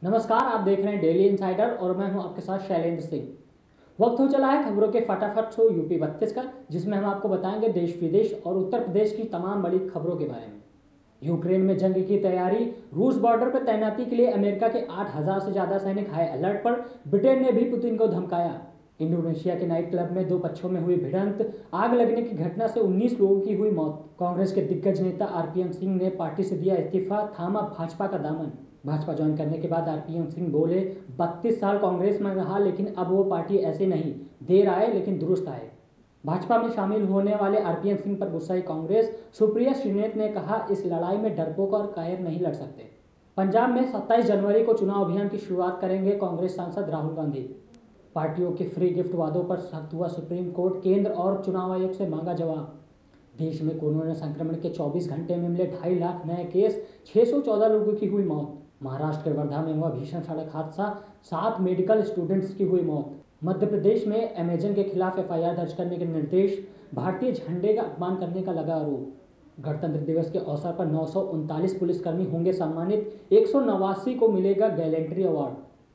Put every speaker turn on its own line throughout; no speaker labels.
नमस्कार, आप देख रहे हैं डेली इनसाइडर और मैं हूं आपके साथ शैलेंद्र सिंह। वक्त हो चला है खबरों के फटाफट शो यूपी 32 का, जिसमें हम आपको बताएंगे देश विदेश और उत्तर प्रदेश की तमाम बड़ी खबरों के बारे में। यूक्रेन में जंग की तैयारी, रूस बॉर्डर पर तैनाती के लिए अमेरिका के 8,000 से ज्यादा सैनिक हाई अलर्ट पर, ब्रिटेन ने भी पुतिन को धमकाया। इंडोनेशिया के नाइट क्लब में 2 पक्षों में हुई भिड़ंत, आग लगने की घटना से 19 लोगों की हुई मौत। कांग्रेस के दिग्गज नेता आरपीएन सिंह ने पार्टी से दिया इस्तीफा, थामा भाजपा का दामन। भाजपा ज्वाइन करने के बाद आरपीएन सिंह बोले, 32 साल कांग्रेस में रहा लेकिन अब वो पार्टी ऐसे नहीं, देर आए लेकिन दुरुस्त आए। भाजपा में शामिल होने वाले आरपीएन सिंह पर गुस्साई कांग्रेस, सुप्रिया श्रीनेत ने कहा, इस लड़ाई में डरपोक और कायर नहीं लड़ सकते। पंजाब में 27 जनवरी को चुनाव अभियान की शुरुआत करेंगे कांग्रेस सांसद राहुल गांधी। पार्टियों के फ्री गिफ्ट वादों पर सख्त हुआ सुप्रीम कोर्ट, केंद्र और चुनाव आयोग से मांगा जवाब। देश में कोरोना संक्रमण के 24 घंटे में मिले 2.5 लाख नए केस, 614 लोगों की हुई मौत। महाराष्ट्र के वर्धा में हुआ भीषण सड़क हादसा, 7 मेडिकल स्टूडेंट्स की हुई मौत। मध्य प्रदेश में अमेजन के खिलाफ एफआईआर दर्ज करने के निर्देश, भारतीय झंडे का अपमान करने का लगा आरोप। गणतंत्र दिवस के अवसर पर 939 पुलिसकर्मी होंगे सम्मानित, 189 को मिलेगा गैलेंट्री अवार्ड।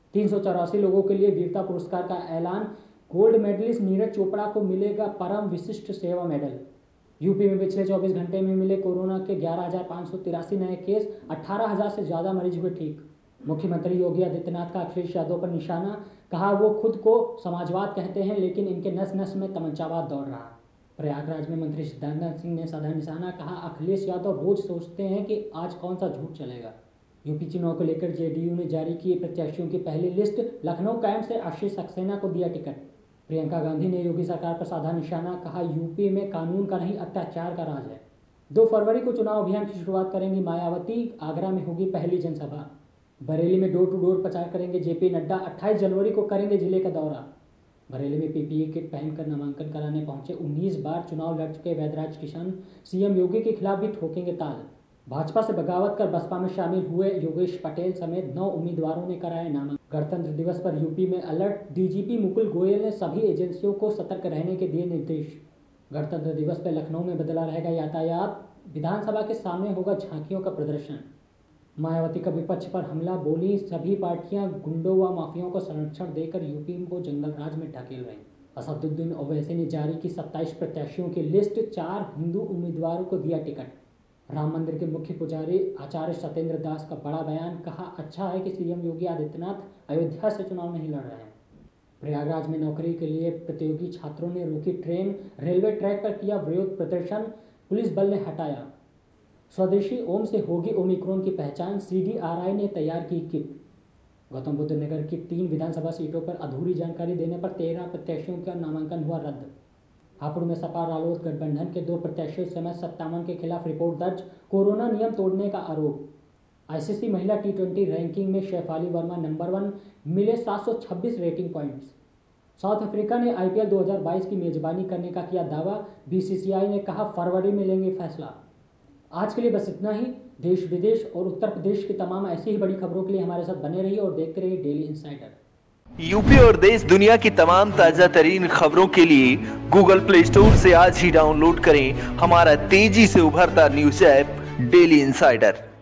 384 लोगों के लिए वीरता पुरस्कार का ऐलान, गोल्ड मेडलिस्ट नीरज चोपड़ा को मिलेगा परम विशिष्ट सेवा मेडल। यूपी में पिछले 24 घंटे में मिले कोरोना के 11,583 नए केस, 18,000 से ज्यादा मरीज हुए ठीक। मुख्यमंत्री योगी आदित्यनाथ का अखिलेश यादव पर निशाना, कहा वो खुद को समाजवाद कहते हैं लेकिन इनके नस नस में तमंचावाद दौड़ रहा। प्रयागराज में मंत्री सिद्धार्थ सिंह ने साधा निशाना, कहा अखिलेश यादव रोज सोचते हैं कि आज कौन सा झूठ चलेगा। यूपी चुनाव को लेकर जेडीयू ने जारी की प्रत्याशियों की पहली लिस्ट, लखनऊ कैंट से आशीष सक्सेना को दिया टिकट। प्रियंका गांधी ने योगी सरकार पर साधा निशाना, कहा यूपी में कानून का नहीं अत्याचार का राज है। 2 फरवरी को चुनाव अभियान की शुरुआत करेंगी मायावती, आगरा में होगी पहली जनसभा। बरेली में डोर टू डोर प्रचार करेंगे जेपी नड्डा, 28 जनवरी को करेंगे जिले का दौरा। बरेली में पीपीई किट पहनकर नामांकन कराने पहुंचे 19 बार चुनाव लड़ चुके वैदराज किशन, सीएम योगी के खिलाफ भी ठोकेंगे ताल। भाजपा से बगावत कर बसपा में शामिल हुए योगेश पटेल समेत 9 उम्मीदवारों ने कराया नामांकन। गणतंत्र दिवस पर यूपी में अलर्ट, डीजीपी मुकुल गोयल ने सभी एजेंसियों को सतर्क रहने के दिए निर्देश। गणतंत्र दिवस पर लखनऊ में बदला रहेगा यातायात, विधानसभा के सामने होगा झांकियों का प्रदर्शन। मायावती का विपक्ष पर हमला, बोली सभी पार्टियां गुंडों व माफियाओं को संरक्षण देकर यूपी को जंगल राज में ढकेल रही। असदुद्दीन ओवैसी ने जारी की 27 प्रत्याशियों की लिस्ट, 4 हिंदू उम्मीदवारों को दिया टिकट। राम मंदिर के मुख्य पुजारी आचार्य सत्येंद्र दास का बड़ा बयान, कहा अच्छा है कि सीएम योगी आदित्यनाथ अयोध्या से चुनाव नहीं लड़ रहे हैं। प्रयागराज में नौकरी के लिए प्रतियोगी छात्रों ने रोकी ट्रेन, रेलवे ट्रैक पर किया विरोध प्रदर्शन, पुलिस बल ने हटाया। स्वदेशी ओम से होगी ओमिक्रॉन की पहचान, सीडीआरआई ने तैयार की किट। गौतम बुद्ध नगर की 3 विधानसभा सीटों पर अधूरी जानकारी देने पर 13 प्रत्याशियों का नामांकन हुआ रद्द। हापुड़ में सपा रालोद गठबंधन के 2 प्रत्याशियों समेत 57 के खिलाफ रिपोर्ट दर्ज, कोरोना नियम तोड़ने का आरोप। आईसीसी महिला टी20 रैंकिंग में शेफाली वर्मा नंबर 1, मिले 726 रेटिंग पॉइंट्स। साउथ अफ्रीका ने आईपीएल 2022 की मेजबानी करने का किया दावा, बीसीसीआई ने कहा फरवरी में लेंगे फैसला। आज के लिए बस इतना ही। देश विदेश और उत्तर प्रदेश की तमाम ऐसी ही बड़ी खबरों के लिए हमारे साथ बने रहिए और देखते रहिए डेली इनसाइडर।
यूपी और देश दुनिया की तमाम ताजा तरीन खबरों के लिए गूगल प्ले स्टोर से आज ही डाउनलोड करें हमारा तेजी से उभरता न्यूज ऐप डेली इनसाइडर।